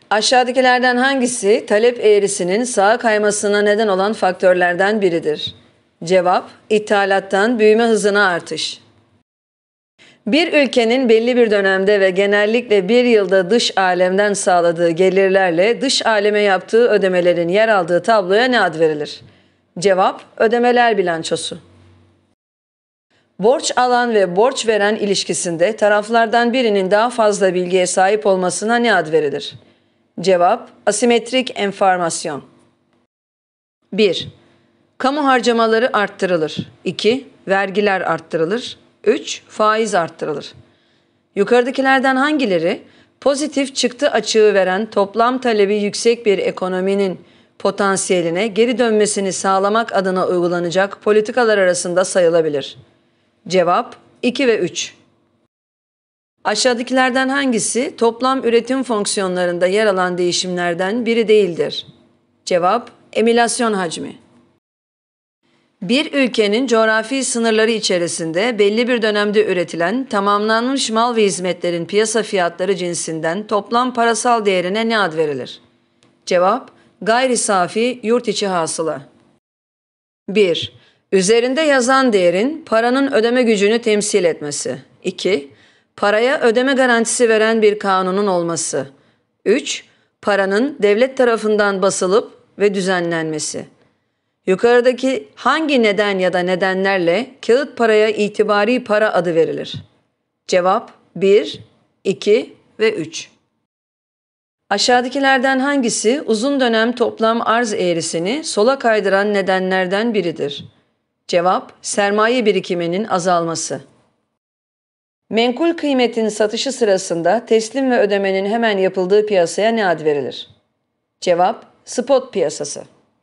Aşağıdakilerden hangisi talep eğrisinin sağa kaymasına neden olan faktörlerden biridir? Cevap, ithalattan büyüme hızına artış. Bir ülkenin belli bir dönemde ve genellikle bir yılda dış alemden sağladığı gelirlerle dış aleme yaptığı ödemelerin yer aldığı tabloya ne ad verilir? Cevap, ödemeler bilançosu. Borç alan ve borç veren ilişkisinde taraflardan birinin daha fazla bilgiye sahip olmasına ne ad verilir? Cevap, asimetrik enformasyon. 1. Kamu harcamaları arttırılır. 2. Vergiler arttırılır. 3. Faiz arttırılır. Yukarıdakilerden hangileri pozitif çıktı açığı veren toplam talebi yüksek bir ekonominin potansiyeline geri dönmesini sağlamak adına uygulanacak politikalar arasında sayılabilir? Cevap 2 ve 3. Aşağıdakilerden hangisi toplam üretim fonksiyonlarında yer alan değişimlerden biri değildir? Cevap emilasyon hacmi. Bir ülkenin coğrafi sınırları içerisinde belli bir dönemde üretilen tamamlanmış mal ve hizmetlerin piyasa fiyatları cinsinden toplam parasal değerine ne ad verilir? Cevap gayri safi yurt içi hasıla. 1. Üzerinde yazan değerin paranın ödeme gücünü temsil etmesi. 2. Paraya ödeme garantisi veren bir kanunun olması. 3. Paranın devlet tarafından basılıp ve düzenlenmesi. Yukarıdaki hangi neden ya da nedenlerle kağıt paraya itibari para adı verilir? Cevap 1, 2 ve 3. Aşağıdakilerden hangisi uzun dönem toplam arz eğrisini sola kaydıran nedenlerden biridir? Cevap sermaye birikiminin azalması. Menkul kıymetin satışı sırasında teslim ve ödemenin hemen yapıldığı piyasaya ne ad verilir? Cevap spot piyasası.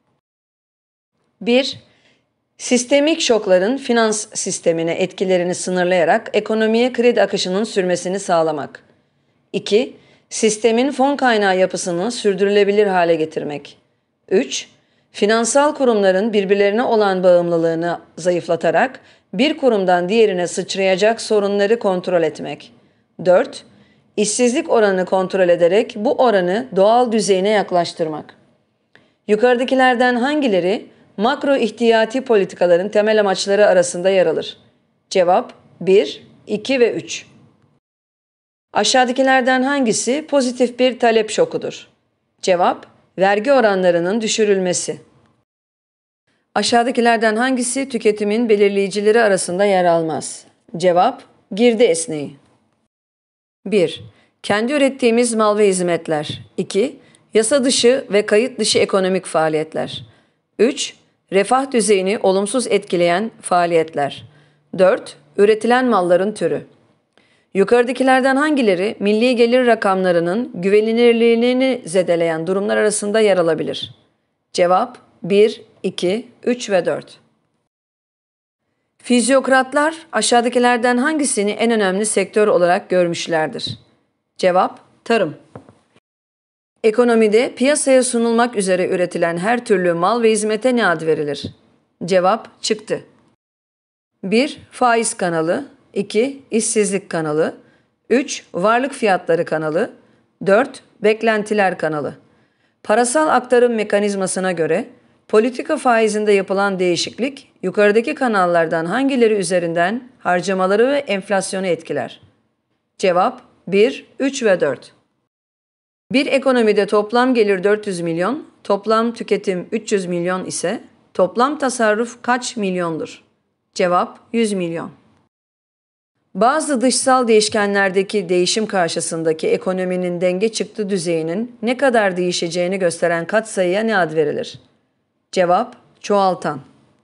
1. Sistemik şokların finans sistemine etkilerini sınırlayarak ekonomiye kredi akışının sürmesini sağlamak. 2. Sistemin fon kaynağı yapısını sürdürülebilir hale getirmek. 3. Finansal kurumların birbirlerine olan bağımlılığını zayıflatarak bir kurumdan diğerine sıçrayacak sorunları kontrol etmek. 4. İşsizlik oranını kontrol ederek bu oranı doğal düzeyine yaklaştırmak. Yukarıdakilerden hangileri makro ihtiyati politikaların temel amaçları arasında yer alır? Cevap 1, 2 ve 3. Aşağıdakilerden hangisi pozitif bir talep şokudur? Cevap vergi oranlarının düşürülmesi. Aşağıdakilerden hangisi tüketimin belirleyicileri arasında yer almaz? Cevap girdi esneği. 1. Kendi ürettiğimiz mal ve hizmetler. 2. Yasa dışı ve kayıt dışı ekonomik faaliyetler. 3. Refah düzeyini olumsuz etkileyen faaliyetler. 4. Üretilen malların türü. Yukarıdakilerden hangileri milli gelir rakamlarının güvenilirliğini zedeleyen durumlar arasında yer alabilir? Cevap 1, 2, 3 ve 4. Fizyokratlar aşağıdakilerden hangisini en önemli sektör olarak görmüşlerdir? Cevap tarım. Ekonomide piyasaya sunulmak üzere üretilen her türlü mal ve hizmete ne ad verilir? Cevap çıktı. 1. Faiz kanalı. 2. İşsizlik kanalı. 3. Varlık fiyatları kanalı. 4. Beklentiler kanalı. Parasal aktarım mekanizmasına göre politika faizinde yapılan değişiklik yukarıdaki kanallardan hangileri üzerinden harcamaları ve enflasyonu etkiler? Cevap 1, 3 ve 4. Bir ekonomide toplam gelir 400 milyon, toplam tüketim 300 milyon ise toplam tasarruf kaç milyondur? Cevap 100 milyon. Bazı dışsal değişkenlerdeki değişim karşısındaki ekonominin denge çıktı düzeyinin ne kadar değişeceğini gösteren katsayıya ne ad verilir? Cevap çoğaltan.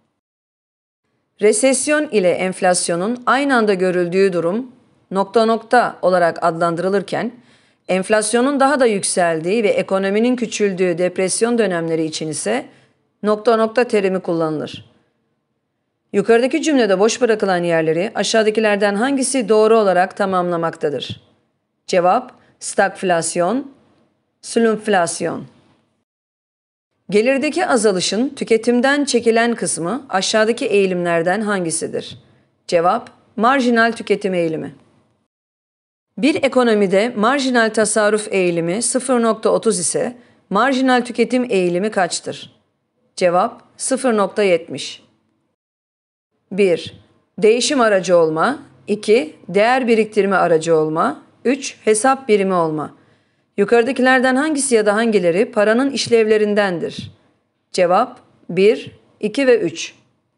Resesyon ile enflasyonun aynı anda görüldüğü durum nokta nokta olarak adlandırılırken, enflasyonun daha da yükseldiği ve ekonominin küçüldüğü depresyon dönemleri için ise nokta nokta terimi kullanılır. Yukarıdaki cümlede boş bırakılan yerleri aşağıdakilerden hangisi doğru olarak tamamlamaktadır? Cevap stagflasyon, slumflasyon. Gelirdeki azalışın tüketimden çekilen kısmı aşağıdaki eğilimlerden hangisidir? Cevap marjinal tüketim eğilimi. Bir ekonomide marjinal tasarruf eğilimi 0,30 ise marjinal tüketim eğilimi kaçtır? Cevap 0,70. 1. Değişim aracı olma. 2. Değer biriktirme aracı olma. 3. Hesap birimi olma. Yukarıdakilerden hangisi ya da hangileri paranın işlevlerindendir? Cevap 1, 2 ve 3.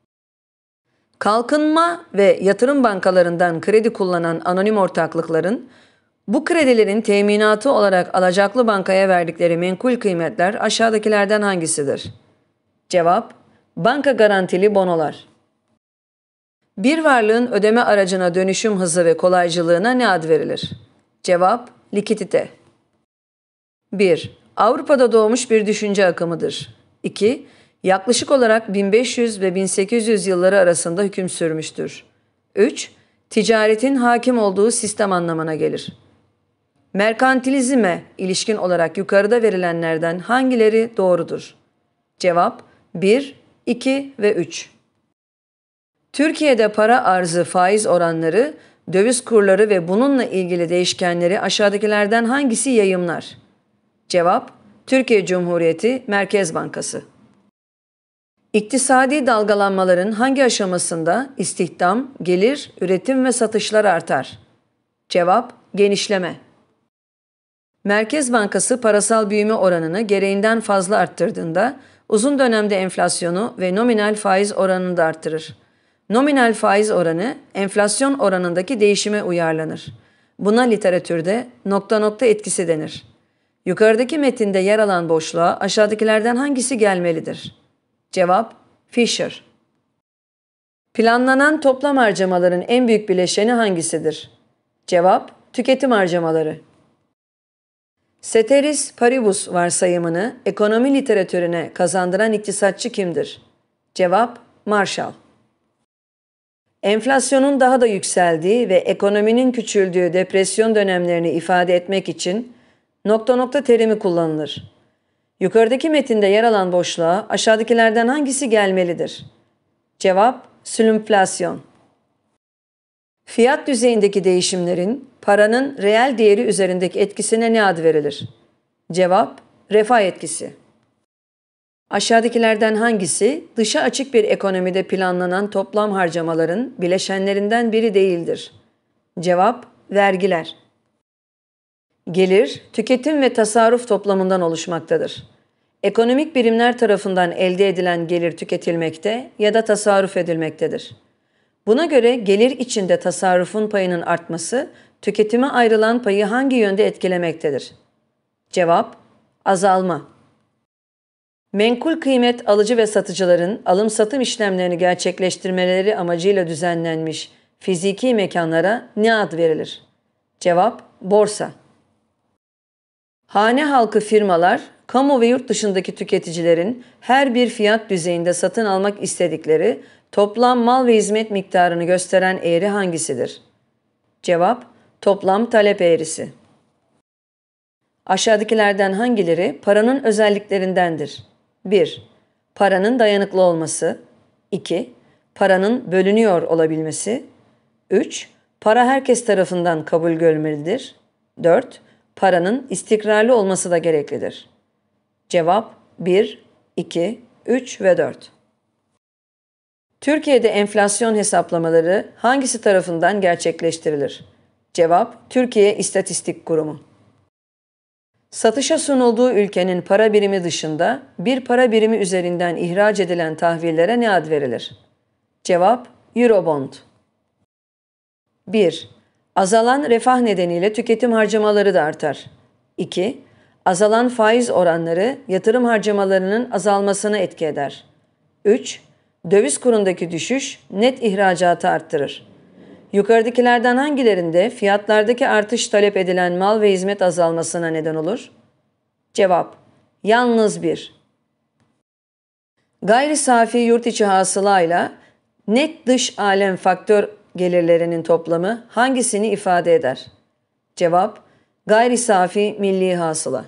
Kalkınma ve yatırım bankalarından kredi kullanan anonim ortaklıkların bu kredilerin teminatı olarak alacaklı bankaya verdikleri menkul kıymetler aşağıdakilerden hangisidir? Cevap: banka garantili bonolar. Bir varlığın ödeme aracına dönüşüm hızı ve kolaycılığına ne ad verilir? Cevap: likidite. 1. Avrupa'da doğmuş bir düşünce akımıdır. 2. Yaklaşık olarak 1500 ve 1800 yılları arasında hüküm sürmüştür. 3. Ticaretin hakim olduğu sistem anlamına gelir. Merkantilizme ilişkin olarak yukarıda verilenlerden hangileri doğrudur? Cevap 1, 2 ve 3. Türkiye'de para arzı faiz oranları, döviz kurları ve bununla ilgili değişkenleri aşağıdakilerden hangisi yayımlar? Cevap: Türkiye Cumhuriyeti Merkez Bankası. İktisadi dalgalanmaların hangi aşamasında istihdam, gelir, üretim ve satışlar artar? Cevap: genişleme. Merkez Bankası parasal büyüme oranını gereğinden fazla arttırdığında uzun dönemde enflasyonu ve nominal faiz oranını da arttırır. Nominal faiz oranı enflasyon oranındaki değişime uyarlanır. Buna literatürde nokta nokta etkisi denir. Yukarıdaki metinde yer alan boşluğa aşağıdakilerden hangisi gelmelidir? Cevap: Fisher. Planlanan toplam harcamaların en büyük bileşeni hangisidir? Cevap: tüketim harcamaları. Ceteris paribus varsayımını ekonomi literatürüne kazandıran iktisatçı kimdir? Cevap: Marshall. Enflasyonun daha da yükseldiği ve ekonominin küçüldüğü depresyon dönemlerini ifade etmek için nokta nokta terimi kullanılır. Yukarıdaki metinde yer alan boşluğa aşağıdakilerden hangisi gelmelidir? Cevap: sülümflasyon. Fiyat düzeyindeki değişimlerin paranın reel değeri üzerindeki etkisine ne ad verilir? Cevap: refah etkisi. Aşağıdakilerden hangisi dışa açık bir ekonomide planlanan toplam harcamaların bileşenlerinden biri değildir? Cevap: vergiler. Gelir, tüketim ve tasarruf toplamından oluşmaktadır. Ekonomik birimler tarafından elde edilen gelir tüketilmekte ya da tasarruf edilmektedir. Buna göre gelir içinde tasarrufun payının artması, tüketime ayrılan payı hangi yönde etkilemektedir? Cevap: azalma. Menkul kıymet alıcı ve satıcıların alım-satım işlemlerini gerçekleştirmeleri amacıyla düzenlenmiş fiziki mekanlara ne ad verilir? Cevap: borsa. Hane halkı firmalar, kamu ve yurt dışındaki tüketicilerin her bir fiyat düzeyinde satın almak istedikleri toplam mal ve hizmet miktarını gösteren eğri hangisidir? Cevap: toplam talep eğrisi. Aşağıdakilerden hangileri paranın özelliklerindendir? 1. Paranın dayanıklı olması. 2. Paranın bölünüyor olabilmesi. 3. Para herkes tarafından kabul görmelidir. 4. Paranın istikrarlı olması da gereklidir. Cevap: 1, 2, 3 ve 4. Türkiye'de enflasyon hesaplamaları hangisi tarafından gerçekleştirilir? Cevap: Türkiye İstatistik Kurumu. Satışa sunulduğu ülkenin para birimi dışında bir para birimi üzerinden ihraç edilen tahvillere ne ad verilir? Cevap: Eurobond. 1. Azalan refah nedeniyle tüketim harcamaları da artar. 2. Azalan faiz oranları yatırım harcamalarının azalmasına etki eder. 3. Döviz kurundaki düşüş net ihracatı arttırır. Yukarıdakilerden hangilerinde fiyatlardaki artış talep edilen mal ve hizmet azalmasına neden olur? Cevap: yalnız 1. Gayri safi yurt içi hasılayla net dış alem faktör gelirlerinin toplamı hangisini ifade eder? Cevap: gayri safi milli hasıla.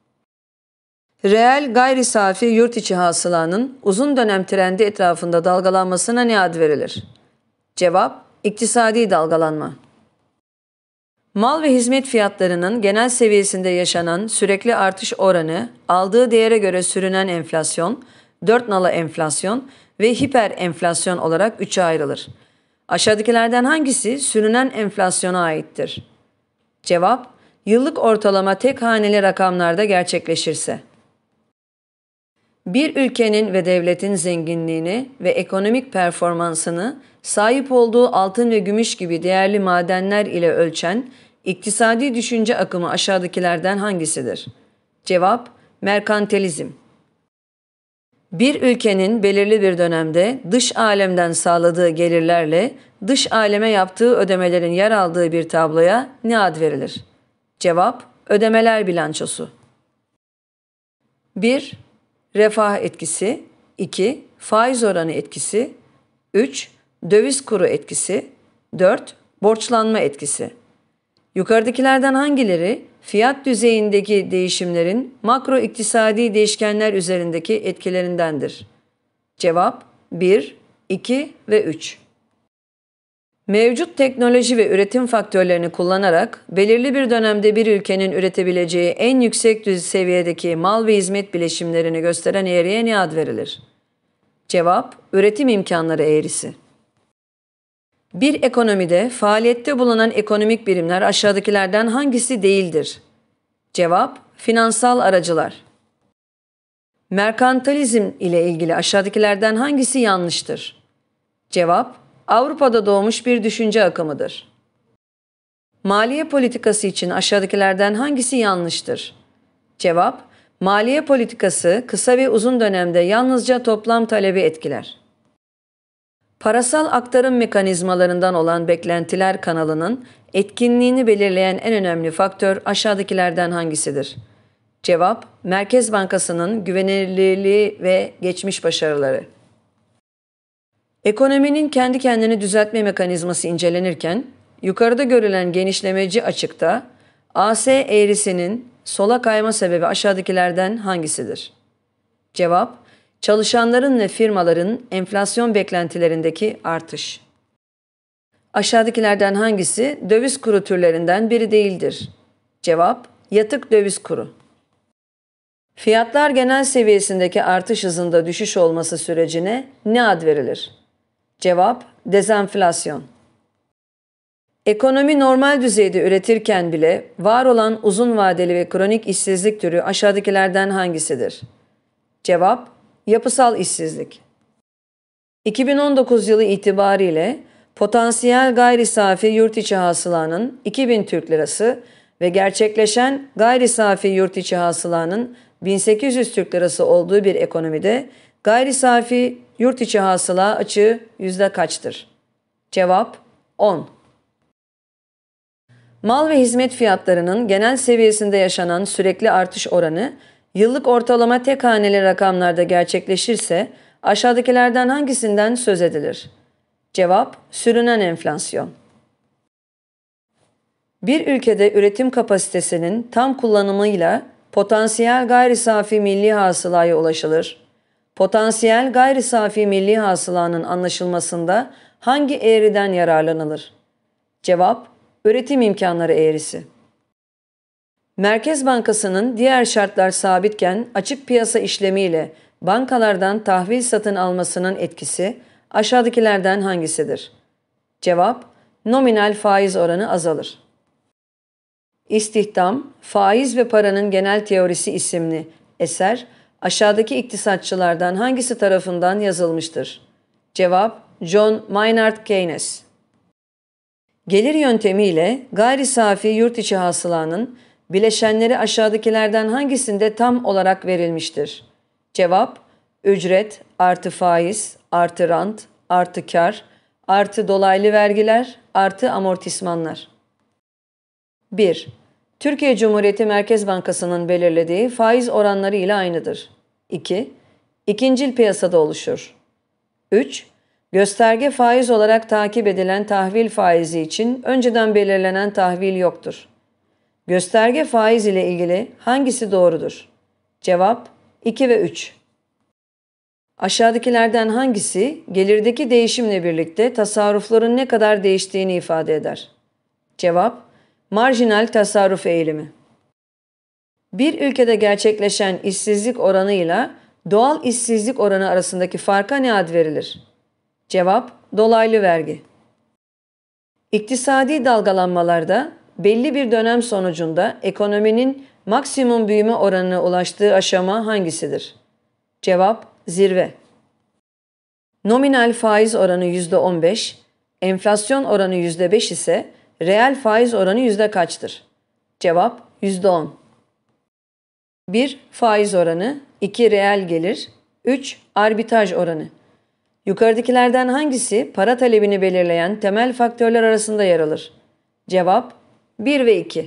Reel gayri safi yurt içi hasılanın uzun dönem trendi etrafında dalgalanmasına ne ad verilir? Cevap: iktisadi dalgalanma. Mal ve hizmet fiyatlarının genel seviyesinde yaşanan sürekli artış oranı, aldığı değere göre sürünen enflasyon, dört nala enflasyon ve hiper enflasyon olarak üçe ayrılır. Aşağıdakilerden hangisi sürünen enflasyona aittir? Cevap, yıllık ortalama tek haneli rakamlarda gerçekleşirse. Bir ülkenin ve devletin zenginliğini ve ekonomik performansını sahip olduğu altın ve gümüş gibi değerli madenler ile ölçen iktisadi düşünce akımı aşağıdakilerden hangisidir? Cevap, merkantilizm. Bir ülkenin belirli bir dönemde dış alemden sağladığı gelirlerle dış aleme yaptığı ödemelerin yer aldığı bir tabloya ne ad verilir? Cevap, ödemeler bilançosu. 1. Refah etkisi. 2. Faiz oranı etkisi. 3. Döviz kuru etkisi. 4. Borçlanma etkisi. Yukarıdakilerden hangileri fiyat düzeyindeki değişimlerin makro iktisadi değişkenler üzerindeki etkilerindendir? Cevap 1, 2 ve 3. Mevcut teknoloji ve üretim faktörlerini kullanarak belirli bir dönemde bir ülkenin üretebileceği en yüksek seviyedeki mal ve hizmet bileşimlerini gösteren eğriye ne ad verilir? Cevap, üretim imkanları eğrisi. Bir ekonomide faaliyette bulunan ekonomik birimler aşağıdakilerden hangisi değildir? Cevap, finansal aracılar. Merkantilizm ile ilgili aşağıdakilerden hangisi yanlıştır? Cevap, Avrupa'da doğmuş bir düşünce akımıdır. Maliye politikası için aşağıdakilerden hangisi yanlıştır? Cevap, maliye politikası kısa ve uzun dönemde yalnızca toplam talebi etkiler. Parasal aktarım mekanizmalarından olan beklentiler kanalının etkinliğini belirleyen en önemli faktör aşağıdakilerden hangisidir? Cevap, Merkez Bankası'nın güvenilirliği ve geçmiş başarıları. Ekonominin kendi kendini düzeltme mekanizması incelenirken, yukarıda görülen genişlemeci açıkta AS eğrisinin sola kayma sebebi aşağıdakilerden hangisidir? Cevap, çalışanların ve firmaların enflasyon beklentilerindeki artış. Aşağıdakilerden hangisi döviz kuru türlerinden biri değildir? Cevap, yatık döviz kuru. Fiyatlar genel seviyesindeki artış hızında düşüş olması sürecine ne ad verilir? Cevap, dezenflasyon. Ekonomi normal düzeyde üretirken bile var olan uzun vadeli ve kronik işsizlik türü aşağıdakilerden hangisidir? Cevap, yapısal işsizlik. 2019 yılı itibariyle potansiyel gayri safi yurt içi hasılanın 2000 Türk Lirası ve gerçekleşen gayri safi yurt içi hasılanın 1800 Türk Lirası olduğu bir ekonomide gayri safi yurt içi hasıla açığı yüzde kaçtır? Cevap 10. Mal ve hizmet fiyatlarının genel seviyesinde yaşanan sürekli artış oranı yıllık ortalama tek haneli rakamlarda gerçekleşirse aşağıdakilerden hangisinden söz edilir? Cevap, sürünen enflasyon. Bir ülkede üretim kapasitesinin tam kullanımıyla potansiyel gayri safi milli hasılaya ulaşılır. Potansiyel gayri safi milli hasılanın anlaşılmasında hangi eğriden yararlanılır? Cevap, üretim imkanları eğrisi. Merkez Bankası'nın diğer şartlar sabitken açık piyasa işlemiyle bankalardan tahvil satın almasının etkisi aşağıdakilerden hangisidir? Cevap, nominal faiz oranı azalır. İstihdam, Faiz ve Paranın Genel Teorisi isimli eser aşağıdaki iktisatçılardan hangisi tarafından yazılmıştır? Cevap, John Maynard Keynes. Gelir yöntemiyle gayri safi yurt içi hasılanın bileşenleri aşağıdakilerden hangisinde tam olarak verilmiştir? Cevap, ücret artı faiz artı rant artı kar artı dolaylı vergiler artı amortismanlar. 1. Türkiye Cumhuriyeti Merkez Bankası'nın belirlediği faiz oranları ile aynıdır. 2. İkincil piyasada oluşur. 3. Gösterge faiz olarak takip edilen tahvil faizi için önceden belirlenen tahvil yoktur. Gösterge faiz ile ilgili hangisi doğrudur? Cevap 2 ve 3. Aşağıdakilerden hangisi gelirdeki değişimle birlikte tasarrufların ne kadar değiştiğini ifade eder? Cevap, Marjinal tasarruf eğilimi. Bir ülkede gerçekleşen işsizlik oranıyla doğal işsizlik oranı arasındaki farka ne ad verilir? Cevap: dolaylı vergi. İktisadi dalgalanmalarda belli bir dönem sonucunda ekonominin maksimum büyüme oranına ulaştığı aşama hangisidir? Cevap: zirve. Nominal faiz oranı %15, enflasyon oranı %5 ise reel faiz oranı yüzde kaçtır? Cevap: %10. 1. Faiz oranı, 2. Reel gelir, 3. Arbitraj oranı. Yukarıdakilerden hangisi para talebini belirleyen temel faktörler arasında yer alır? Cevap: 1 ve 2.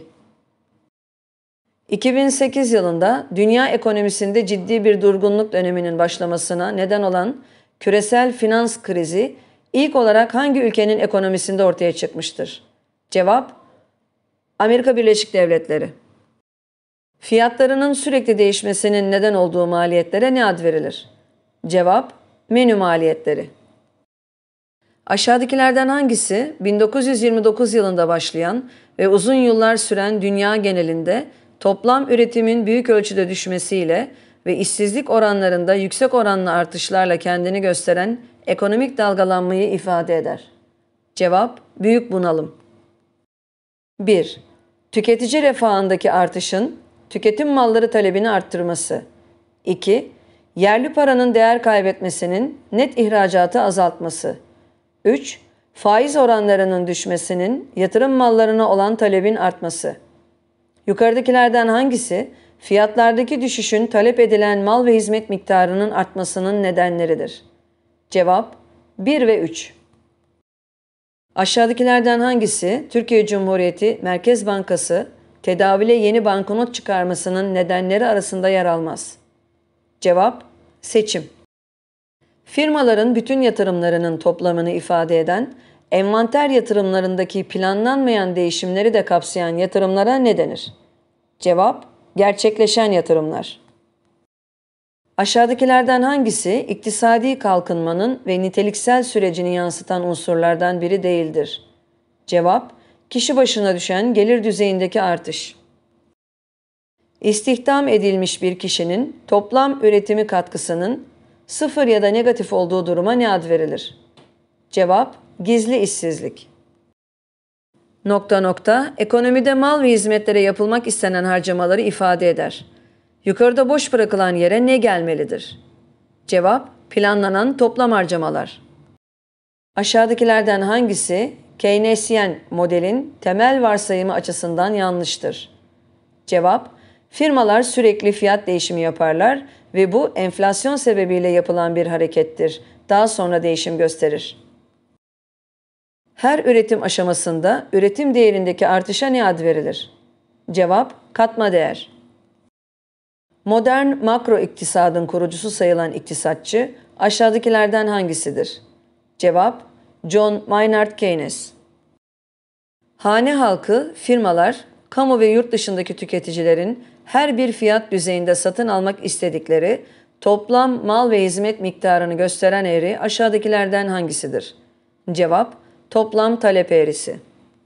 2008 yılında dünya ekonomisinde ciddi bir durgunluk döneminin başlamasına neden olan küresel finans krizi ilk olarak hangi ülkenin ekonomisinde ortaya çıkmıştır? Cevap: Amerika Birleşik Devletleri. Fiyatlarının sürekli değişmesinin neden olduğu maliyetlere ne ad verilir? Cevap: menü maliyetleri. Aşağıdakilerden hangisi 1929 yılında başlayan ve uzun yıllar süren dünya genelinde toplam üretimin büyük ölçüde düşmesiyle ve işsizlik oranlarında yüksek oranlı artışlarla kendini gösteren ekonomik dalgalanmayı ifade eder? Cevap: büyük bunalım. 1. Tüketici refahındaki artışın tüketim malları talebini arttırması. 2. Yerli paranın değer kaybetmesinin net ihracatı azaltması. 3. Faiz oranlarının düşmesinin yatırım mallarına olan talebin artması. Yukarıdakilerden hangisi fiyatlardaki düşüşün talep edilen mal ve hizmet miktarının artmasının nedenleridir? Cevap: 1 ve 3. Aşağıdakilerden hangisi Türkiye Cumhuriyeti Merkez Bankası tedavüle yeni banknot çıkarmasının nedenleri arasında yer almaz? Cevap: seçim. Firmaların bütün yatırımlarının toplamını ifade eden, envanter yatırımlarındaki planlanmayan değişimleri de kapsayan yatırımlara ne denir? Cevap: gerçekleşen yatırımlar. Aşağıdakilerden hangisi iktisadi kalkınmanın ve niteliksel sürecini yansıtan unsurlardan biri değildir? Cevap: kişi başına düşen gelir düzeyindeki artış. İstihdam edilmiş bir kişinin toplam üretimi katkısının sıfır ya da negatif olduğu duruma ne ad verilir? Cevap: gizli işsizlik. Ekonomide mal ve hizmetlere yapılmak istenen harcamaları ifade eder. Yukarıda boş bırakılan yere ne gelmelidir? Cevap: planlanan toplam harcamalar. Aşağıdakilerden hangisi Keynesyen modelin temel varsayımı açısından yanlıştır? Cevap: firmalar sürekli fiyat değişimi yaparlar ve bu enflasyon sebebiyle yapılan bir harekettir. Daha sonra değişim gösterir. Her üretim aşamasında üretim değerindeki artışa ne ad verilir? Cevap: katma değer. Modern makro iktisadın kurucusu sayılan iktisatçı aşağıdakilerden hangisidir? Cevap: John Maynard Keynes. Hane halkı, firmalar, kamu ve yurt dışındaki tüketicilerin her bir fiyat düzeyinde satın almak istedikleri toplam mal ve hizmet miktarını gösteren eğri aşağıdakilerden hangisidir? Cevap: toplam talep eğrisi.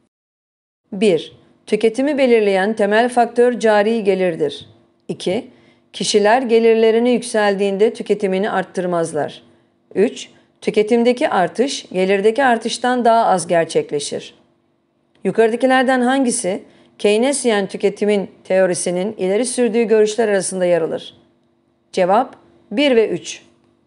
1. Tüketimi belirleyen temel faktör cari gelirdir. 2. Kişiler gelirlerini yükseldiğinde tüketimini arttırmazlar. 3. Tüketimdeki artış, gelirdeki artıştan daha az gerçekleşir. Yukarıdakilerden hangisi Keynesyen tüketimin teorisinin ileri sürdüğü görüşler arasında yer alır? Cevap: 1 ve 3.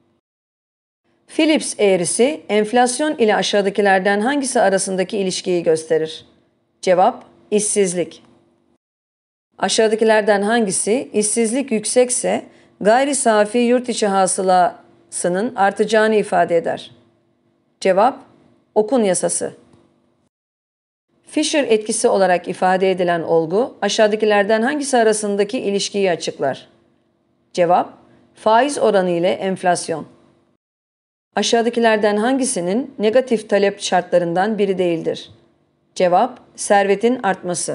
Phillips eğrisi enflasyon ile aşağıdakilerden hangisi arasındaki ilişkiyi gösterir? Cevap: işsizlik. Aşağıdakilerden hangisi işsizlik yüksekse gayri safi yurt içi hasılasının artacağını ifade eder? Cevap: Okun yasası. Fisher etkisi olarak ifade edilen olgu aşağıdakilerden hangisi arasındaki ilişkiyi açıklar? Cevap: faiz oranı ile enflasyon. Aşağıdakilerden hangisinin negatif talep şartlarından biri değildir? Cevap: servetin artması.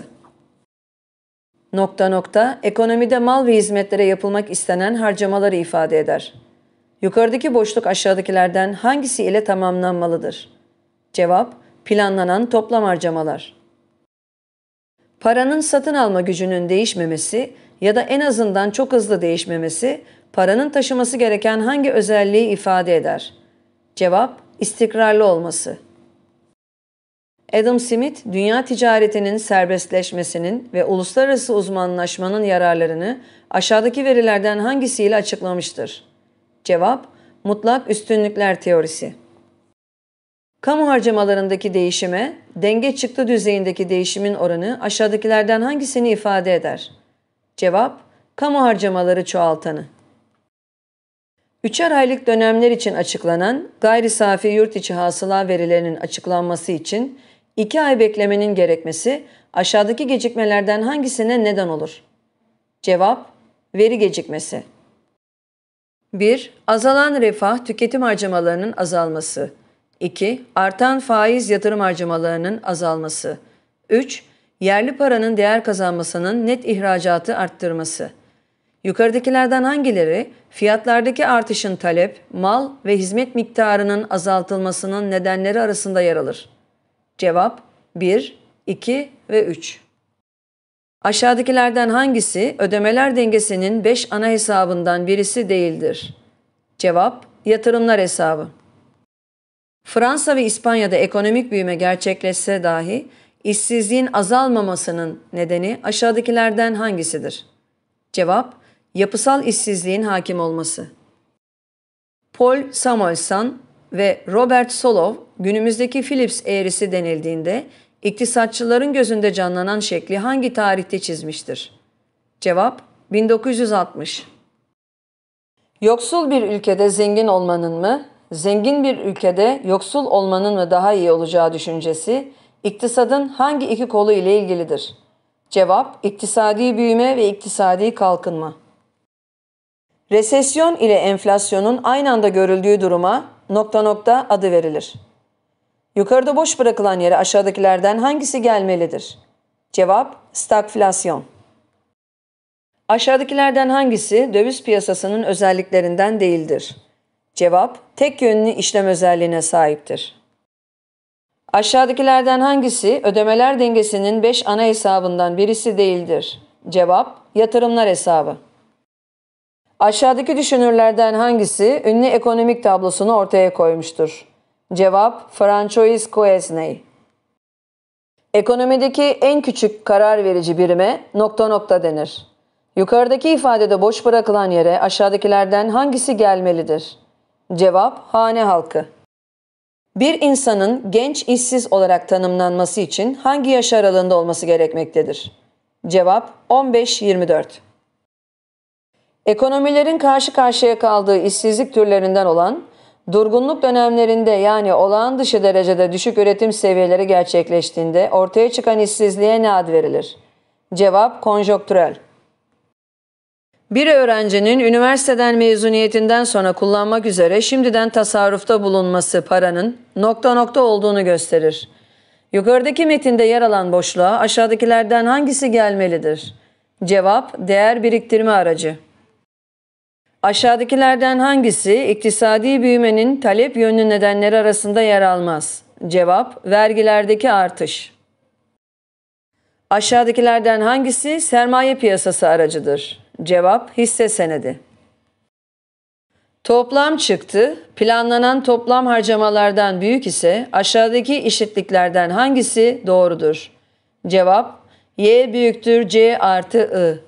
Ekonomide mal ve hizmetlere yapılmak istenen harcamaları ifade eder. Yukarıdaki boşluk aşağıdakilerden hangisi ile tamamlanmalıdır? Cevap: planlanan toplam harcamalar. Paranın satın alma gücünün değişmemesi ya da en azından çok hızlı değişmemesi paranın taşıması gereken hangi özelliği ifade eder? Cevap, istikrarlı olması. Adam Smith, dünya ticaretinin serbestleşmesinin ve uluslararası uzmanlaşmanın yararlarını aşağıdaki verilerden hangisiyle açıklamıştır? Cevap, mutlak üstünlükler teorisi. Kamu harcamalarındaki değişime, denge çıktı düzeyindeki değişimin oranı aşağıdakilerden hangisini ifade eder? Cevap, kamu harcamaları çoğaltanı. 3'er aylık dönemler için açıklanan gayri safi yurt içi hasıla verilerinin açıklanması için 2 ay beklemenin gerekmesi aşağıdaki gecikmelerden hangisine neden olur? Cevap, veri gecikmesi. 1. Azalan refah tüketim harcamalarının azalması. 2. Artan faiz yatırım harcamalarının azalması. 3. Yerli paranın değer kazanmasının net ihracatı arttırması. Yukarıdakilerden hangileri fiyatlardaki artışın talep, mal ve hizmet miktarının azaltılmasının nedenleri arasında yer alır? Cevap 1, 2 ve 3. Aşağıdakilerden hangisi ödemeler dengesinin 5 ana hesabından birisi değildir? Cevap, yatırımlar hesabı. Fransa ve İspanya'da ekonomik büyüme gerçekleşse dahi işsizliğin azalmamasının nedeni aşağıdakilerden hangisidir? Cevap, yapısal işsizliğin hakim olması. Paul Samuelson ve Robert Solow günümüzdeki Phillips eğrisi denildiğinde iktisatçıların gözünde canlanan şekli hangi tarihte çizmiştir? Cevap, 1960. Yoksul bir ülkede zengin olmanın mı, zengin bir ülkede yoksul olmanın mı daha iyi olacağı düşüncesi iktisadın hangi iki kolu ile ilgilidir? Cevap, iktisadi büyüme ve iktisadi kalkınma. Resesyon ile enflasyonun aynı anda görüldüğü duruma ... adı verilir. Yukarıda boş bırakılan yere aşağıdakilerden hangisi gelmelidir? Cevap, stagflasyon. Aşağıdakilerden hangisi döviz piyasasının özelliklerinden değildir? Cevap, tek yönlü işlem özelliğine sahiptir. Aşağıdakilerden hangisi ödemeler dengesinin 5 ana hesabından birisi değildir? Cevap, yatırımlar hesabı. Aşağıdaki düşünürlerden hangisi ünlü ekonomik tablosunu ortaya koymuştur? Cevap, Francois Quesnay. Ekonomideki en küçük karar verici birime ... denir. Yukarıdaki ifadede boş bırakılan yere aşağıdakilerden hangisi gelmelidir? Cevap, hane halkı. Bir insanın genç işsiz olarak tanımlanması için hangi yaş aralığında olması gerekmektedir? Cevap, 15-24. Ekonomilerin karşı karşıya kaldığı işsizlik türlerinden olan, durgunluk dönemlerinde yani olağan dışı derecede düşük üretim seviyeleri gerçekleştiğinde ortaya çıkan işsizliğe ne ad verilir? Cevap, konjonktürel. Bir öğrencinin üniversiteden mezuniyetinden sonra kullanmak üzere şimdiden tasarrufta bulunması paranın ... olduğunu gösterir. Yukarıdaki metinde yer alan boşluğa aşağıdakilerden hangisi gelmelidir? Cevap, değer biriktirme aracı. Aşağıdakilerden hangisi iktisadi büyümenin talep yönlü nedenleri arasında yer almaz? Cevap, vergilerdeki artış. Aşağıdakilerden hangisi sermaye piyasası aracıdır? Cevap, hisse senedi. Toplam çıktı, planlanan toplam harcamalardan büyük ise aşağıdaki eşitliklerden hangisi doğrudur? Cevap, Y büyüktür C artı I.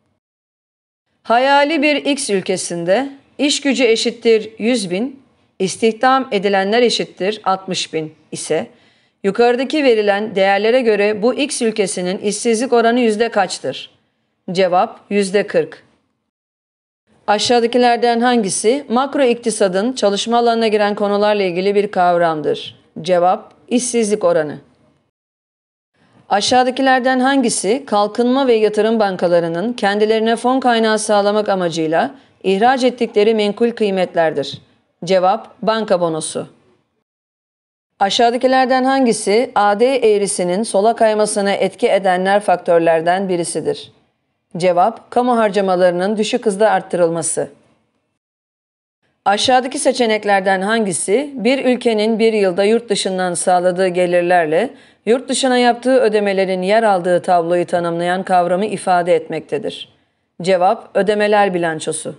Hayali bir X ülkesinde iş gücü eşittir 100.000, istihdam edilenler eşittir 60.000 ise yukarıdaki verilen değerlere göre bu X ülkesinin işsizlik oranı yüzde kaçtır? Cevap, %40. Aşağıdakilerden hangisi makro iktisadın çalışma alanına giren konularla ilgili bir kavramdır? Cevap, işsizlik oranı. Aşağıdakilerden hangisi kalkınma ve yatırım bankalarının kendilerine fon kaynağı sağlamak amacıyla ihraç ettikleri menkul kıymetlerdir? Cevap, banka bonosu. Aşağıdakilerden hangisi AD eğrisinin sola kaymasına etki edenler faktörlerden birisidir? Cevap, kamu harcamalarının düşük hızda arttırılması. Aşağıdaki seçeneklerden hangisi bir ülkenin bir yılda yurt dışından sağladığı gelirlerle yurt dışına yaptığı ödemelerin yer aldığı tabloyu tanımlayan kavramı ifade etmektedir? Cevap: ödemeler bilançosu.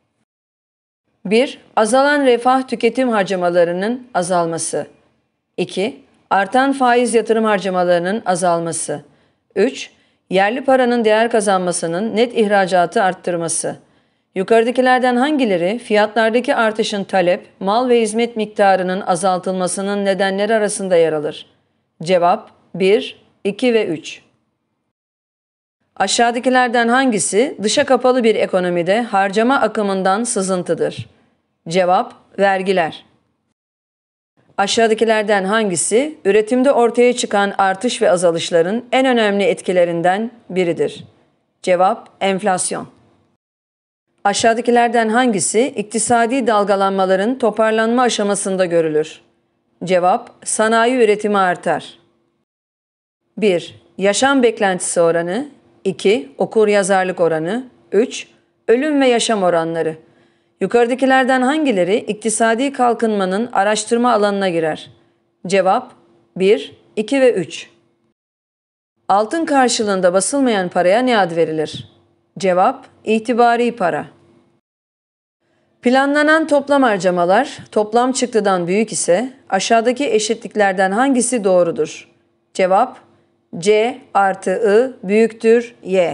1. Azalan refah tüketim harcamalarının azalması. 2. Artan faiz yatırım harcamalarının azalması. 3. Yerli paranın değer kazanmasının net ihracatı arttırması. Yukarıdakilerden hangileri fiyatlardaki artışın talep, mal ve hizmet miktarının azaltılmasının nedenleri arasında yer alır? Cevap: 1, 2 ve 3. Aşağıdakilerden hangisi dışa kapalı bir ekonomide harcama akımından sızıntıdır? Cevap: vergiler. Aşağıdakilerden hangisi üretimde ortaya çıkan artış ve azalışların en önemli etkilerinden biridir? Cevap: enflasyon. Aşağıdakilerden hangisi iktisadi dalgalanmaların toparlanma aşamasında görülür? Cevap: sanayi üretimi artar. 1. Yaşam beklentisi oranı. 2. Okuryazarlık oranı. 3. Ölüm ve yaşam oranları. Yukarıdakilerden hangileri iktisadi kalkınmanın araştırma alanına girer? Cevap: 1, 2 ve 3. Altın karşılığında basılmayan paraya ne ad verilir? Cevap: itibari para. Planlanan toplam harcamalar toplam çıktıdan büyük ise aşağıdaki eşitliklerden hangisi doğrudur? Cevap: C artı I büyüktür Y.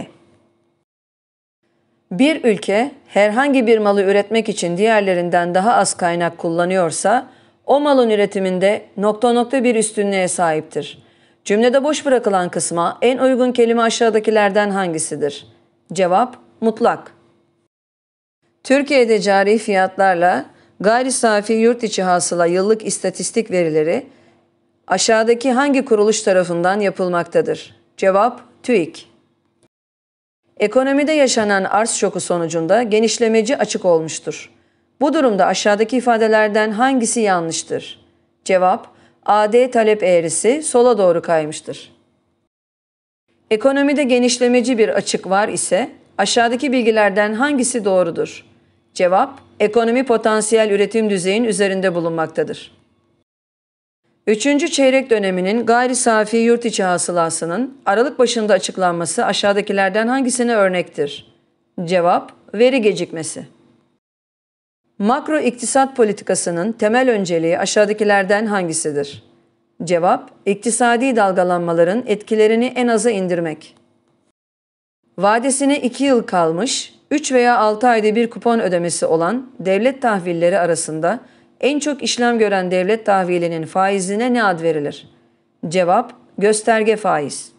Bir ülke herhangi bir malı üretmek için diğerlerinden daha az kaynak kullanıyorsa o malın üretiminde bir üstünlüğe sahiptir. Cümlede boş bırakılan kısma en uygun kelime aşağıdakilerden hangisidir? Cevap: mutlak. Türkiye'de cari fiyatlarla gayri safi yurt içi hasıla yıllık istatistik verileri aşağıdaki hangi kuruluş tarafından yapılmaktadır? Cevap: TÜİK. Ekonomide yaşanan arz şoku sonucunda genişlemeci açık olmuştur. Bu durumda aşağıdaki ifadelerden hangisi yanlıştır? Cevap: AD talep eğrisi sola doğru kaymıştır. Ekonomide genişlemeci bir açık var ise aşağıdaki bilgilerden hangisi doğrudur? Cevap: ekonomi potansiyel üretim düzeyinin üzerinde bulunmaktadır. Üçüncü çeyrek döneminin gayri safi yurt içi hasılasının Aralık başında açıklanması aşağıdakilerden hangisine örnektir? Cevap: veri gecikmesi. Makro iktisat politikasının temel önceliği aşağıdakilerden hangisidir? Cevap: iktisadi dalgalanmaların etkilerini en aza indirmek. Vadesine 2 yıl kalmış, 3 veya 6 ayda bir kupon ödemesi olan devlet tahvilleri arasında en çok işlem gören devlet tahvilinin faizine ne ad verilir? Cevap: gösterge faiz.